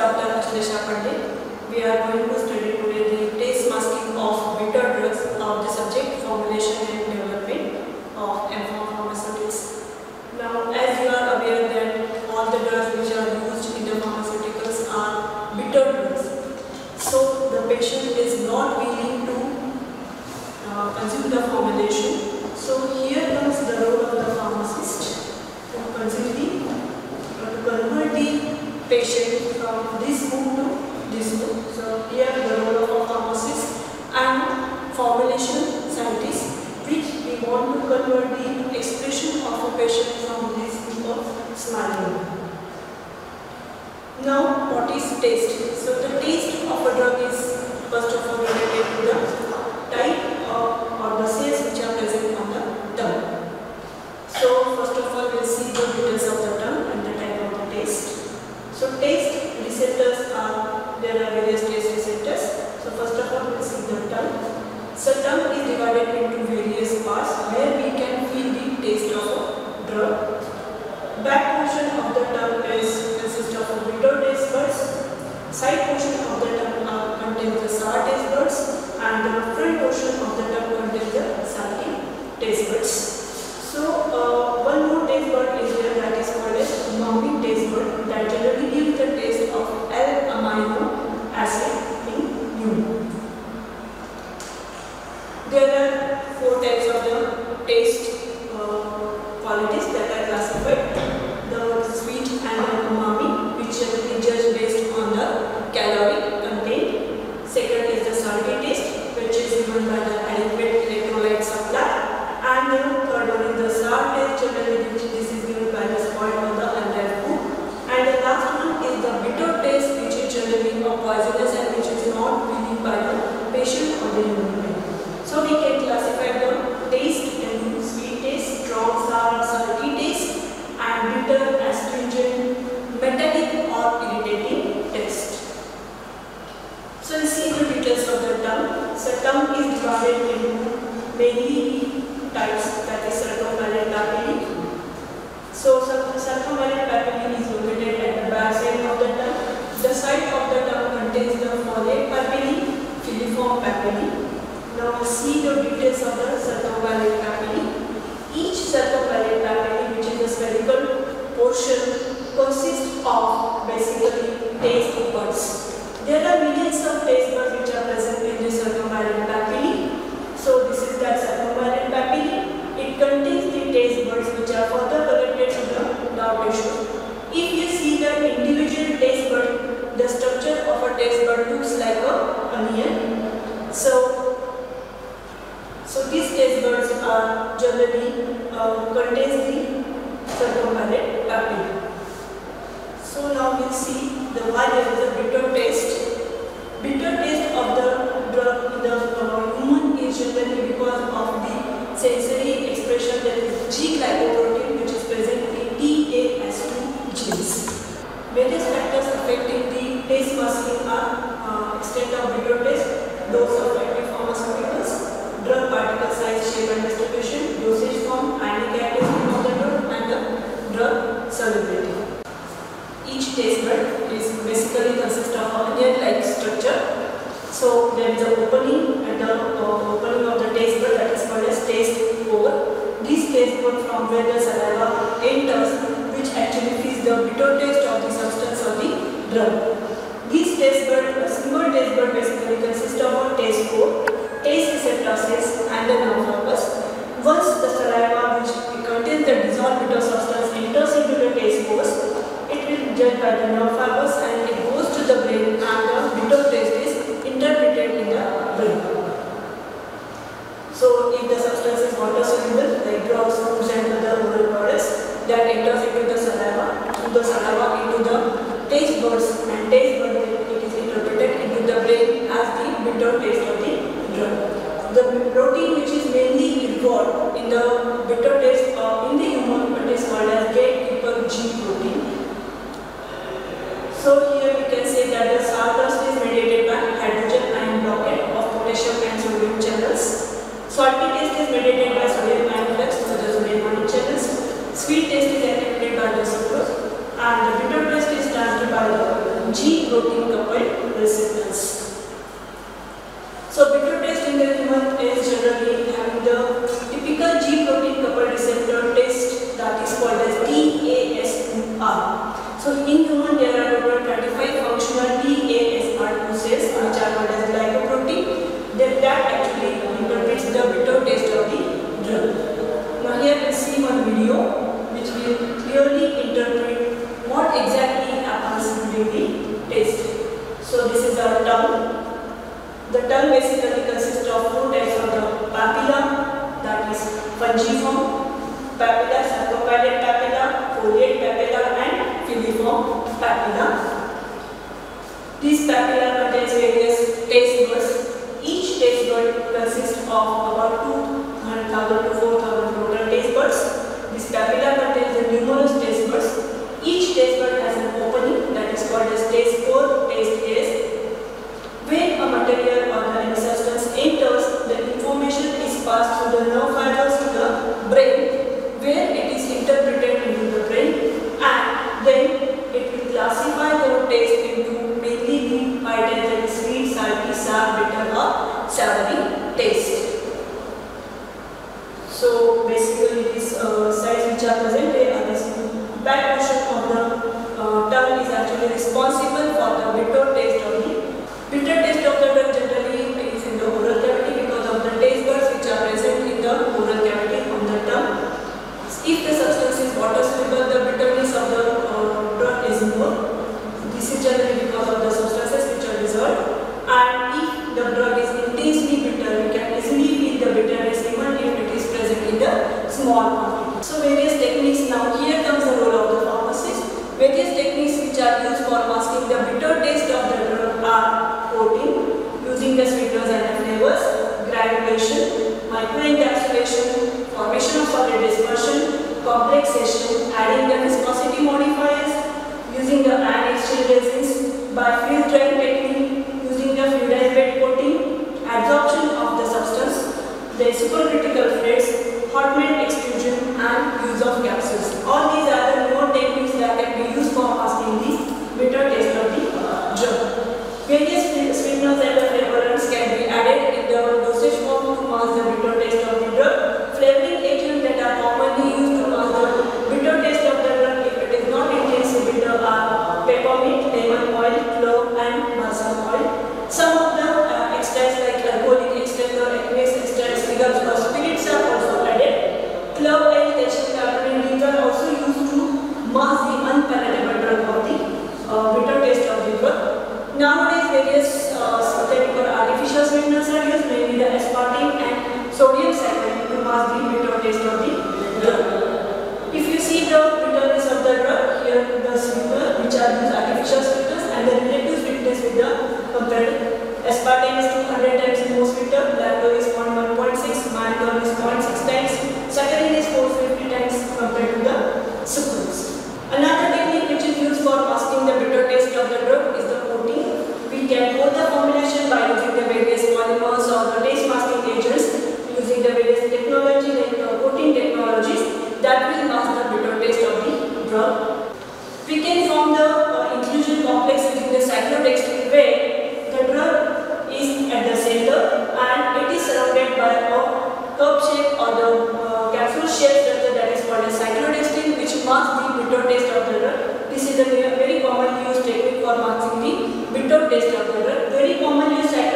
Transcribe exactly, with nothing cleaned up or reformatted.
Doctor Ashlesha Pandit. We are going to study today the taste masking of bitter drugs of the subject formulation and development of Ampho Pharmaceuticals. Now, as you are aware that all the drugs which are used in the pharmaceuticals are bitter drugs. So, the patient is not willing to uh, consume the formulation. So, here comes the role of the pharmacist to consume the, uh, to convert the patient from this mood to this mood. So, here the role of a pharmacist and formulation scientist, which we want to convert the expression of a patient from this mood of smiling. Now, what is taste? So, the taste of a drug is first of all related to the type of, or the cells which are present on the tongue. So, first of all, we will see the details of the tongue and the type of the taste. So, taste receptors are, there are various taste receptors. So, first of all, we will see the tongue. So, tongue is divided into various parts where we can feel the taste of a drug. Back portion of the tongue is consists of a bitter taste buds. Side portion of the tongue uh, contains the sour taste buds, and the front portion of the tongue contains the salty taste buds. So, uh, one more taste bud is there, that is called as umami taste bud, that generally gives the taste of L-amino acid in human. There are four types of the taste uh, qualities that are classified. The sweet and the umami, which generally judged based on the calorie content. Second is the salty taste, which is given by the adequate electrolyte supply. And the third one is the sour taste, generally which this is given by the spoiled or the unripe food. And the last one is the bitter taste, which is generally a poisonous and which is not feeling by the patient or the human being. So we can classify the taste into sweet taste, strong, sour, salty taste, and bitter, astringent, metallic or irritating taste. So we see the details of the tongue. So tongue is divided into mainly types, that is circumvallate papillae. So circumvallate papillae is located at the back side of the tongue. The side of the tongue contains the foliate papillae, filiform papillae. Now we see the details of the circumvallate papillae. Each circumvallate papillae, which is a spherical portion, consists of basically taste buds. There are millions of taste buds which are present in the circumvallate papillae. So this is that circumvallate papillae. It contains the taste buds which are further connected to the nerve tissue. If you see the individual taste bud, the structure of a taste bud looks like a onion. So So these taste buds are generally uh, contains the circumvallate papillae. So now we'll see the why there is a bitter taste. Bitter taste of the drug in the uh, human is generally because of the sensory expression, that is G-glycoprotein, which is present in T A S two genes. Various factors affecting the taste masking are uh, extent of bitter taste, dose of active pharmaceuticals, drug particle size, shape and distribution, dosage form, ionic characteristic of the drug, and the drug solubility. Each taste bud is basically consists of a onion-like structure. So there is an opening at the uh, opening of the taste bud, that is called as taste pore. This taste bud from where the saliva enters, which actually feeds the bitter taste of the substance of the drug. This taste bud, a single taste bud basically consists of a taste pore, taste receptor cells, and the nerve fibers. Once the saliva, which contains the dissolved bitter substance, enters into the taste pores, it will be judged by the nerve fibers and it goes to the brain, and the bitter taste is interpreted in the brain. So, if the substance is water soluble, like drugs, foods, and other oral products, that enters into the saliva, through the saliva into the taste buds, and taste bud it is interpreted into the brain as the bitter taste of the drug. The protein which is mainly involved in the bitter taste uh, in the human, it is called as gatekeeper G protein. So here we can say that the sour taste is mediated by hydrogen ion blockade of potassium and sodium channels. Salty taste is mediated by sodium ion flux to the sodium ion channels. Sweet taste is activated by the sucrose, and the bitter taste is transmitted by the G protein coupled receptors. So bitter taste in the human is generally having the typical G protein coupled receptor taste, that is called as T A S R. So in human there are total thirty-five functional T A S R two cells which are called as glycoprotein. That, that actually interprets the bitter taste of the drug. Now here we see one video which will clearly interpret what exactly happens during the taste. So this is our tongue. The tongue basically consists of four types of the papilla, that is fungiform papilla, sarcopelate papilla, foliate papilla and filiform papilla. These papilla contains various taste buds. Each taste bud consists of about two hundred thousand to four thousand total taste buds. This papilla contains the numerous taste buds. Each taste bud has an opening that is called as taste pore, taste case. When a material or any substance enters, the information is passed through the nerve fibers to the brain, where it is interpreted into the brain, and then it will classify the taste into mainly the items that is sweet, salty, sour, bitter or savory taste. So basically these uh, sides which are present, they are this back portion of the uh, tongue is actually responsible for the bitter taste of the bitter taste of the drug generally is in the oral cavity because of the taste buds which are present in the oral cavity on the tongue. If the substance is water soluble, the bitterness of the uh, drug is more. This is generally because of the substances which are dissolved. And if the drug is intensely bitter, we can easily feel the bitterness even if it is present in the small quantity. So various techniques. Now here comes the role of the pharmacist. Various techniques which are used for masking the bitter taste of the drug are coating, using the sweeteners and the flavors, granulation, microencapsulation, formation of solid dispersion, complexation, adding the viscosity modifiers, using the ion exchange resins, by freeze drying technique, using the fluidized bed coating, absorption of the substance, the supercritical fluids, hot melt extrusion and use of capsules. All these are the known techniques that can be used for masking the bitter taste of the drug. Various sweeteners and the flavorants can be added in the dosage form to mask the bitter taste of the drug. Flavoring agents that are commonly used to mask the bitter taste of the drug if it is not intensely bitter are peppermint, lemon oil, clove and balsam oil. Some of the uh, extracts like alcoholic extract or aqueous extracts, syrups or spirits are also added. Clove and calcium carbonate, these are also used to mask the unpalatable drug of the uh, bitter taste of the drug. Nowadays, various uh, synthetic or artificial sweeteners are used, mainly the aspartame and sodium saccharide, to mask the bitter taste of the drug. If you see the bitterness of the drug, here the sweetener which are used artificial sweeteners and the relative sweetness with the compared. Aspartame is two hundred times more sweeter, lactose is one point six, mannitol is zero point six times, saccharin is four hundred fifty times compared to the sucrose. Another technique which is used for masking the bitter taste of the drug is the coating. We can coat the formulation by using the various polymers or the taste masking agents, using the various technology like uh, coating technologies that will mask the bitter taste of the drug. We can form the uh, inclusion complex using the cyclodextrin, where the drug is at the center and it is surrounded by a cup shape or the uh, capsule shape structure that is called as cyclodextrin, which masks the bitter taste of the drug. This is a very commonly used technique for masking the bitter taste of the drug. Very commonly used